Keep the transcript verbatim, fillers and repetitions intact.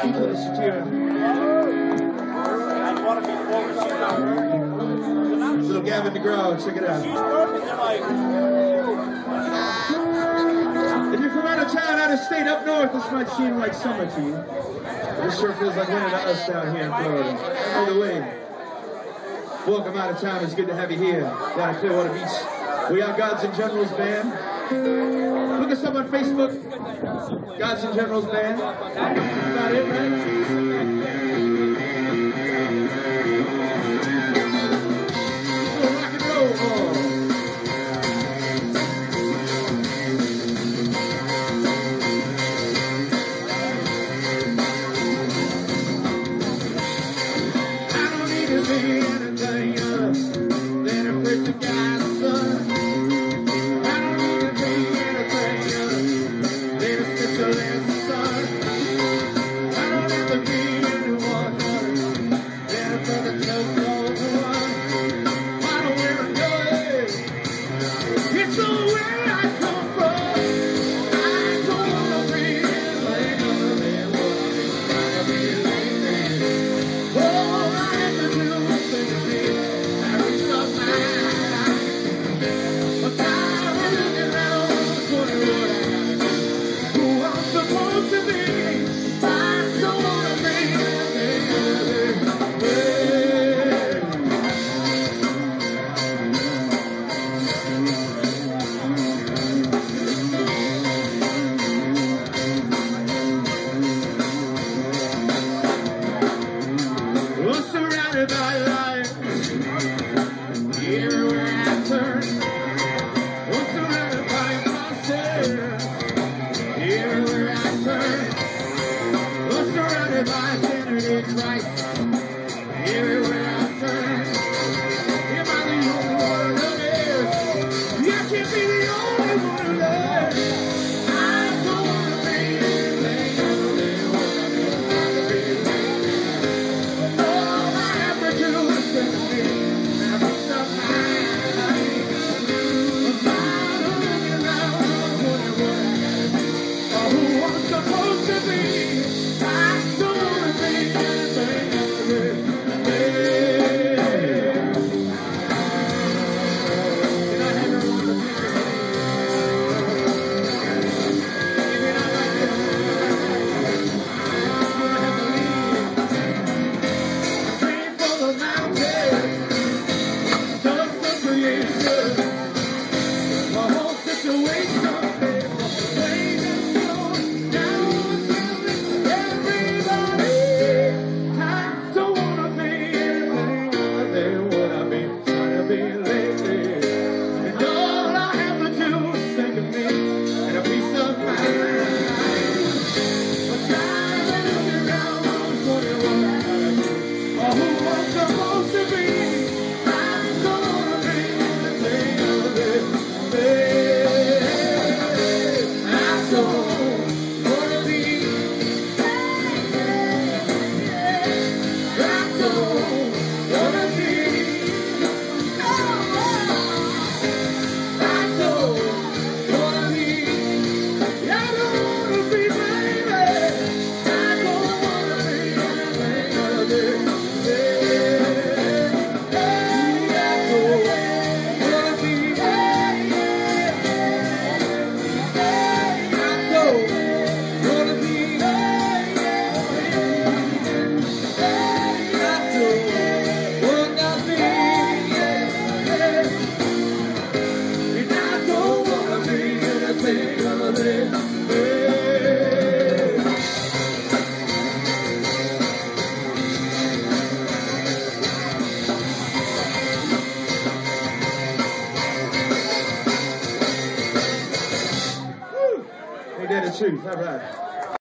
Little Gavin DeGraw, check it out. If you're from out of town, out of state, up north, this might seem like summer to you. This sure feels like winter to us down here in Florida. Either way, welcome out of town. It's good to have you here down at Clearwater Beach. We are Gods and Generals Band. Look us up on Facebook. Gods and Generals Band. That's about it, right? Rock and roll. I don't need to be anything other than a Christian guy's son. I don't need to be anything other than a sister and son. I don't have to be anyone other than a brother close over one. I don't ever know it. It's the way I come from. I don't wanna be like other than what I've been trying to be lately. All I have to do is think of me. I reach up my eyes. I'm tired of looking around, wondering what I gotta do. Who I'm supposed to be. I don't wanna be anything other than I'm surrounded by life. Everywhere I turn, I'm surrounded by monsters. Everywhere I turn, I'm surrounded by identity crisis. Everywhere I turn, am I the only one who lives? I can't be the only one who lives. I don't wanna be anything other than what I've been trying to be lately. All I have to do is think of me. I reach up my eyes. I'm tired of looking around, wondering what I gotta do, or who I'm supposed to be. I don't wanna be anything other than me. Can I have everyone to think of me? Give it up like this. I'm gonna have to leave. Dream for the mountains, dust of creation. My whole situation is blazing slow. Now I'm telling everybody I don't wanna be anything other than what I've been trying to be lately. And all I have to do is think of me and a piece of mind. I'm tired of looking around, wondering what I gotta do, or who I'm supposed to be. I don't wanna be anything other than me. I don't wanna be. I don't wanna be. I don't wanna be. I don't wanna be, baby. I don't wanna be anything other than me. I don't wanna be. I don't wanna be. Ain't that the truth? All right.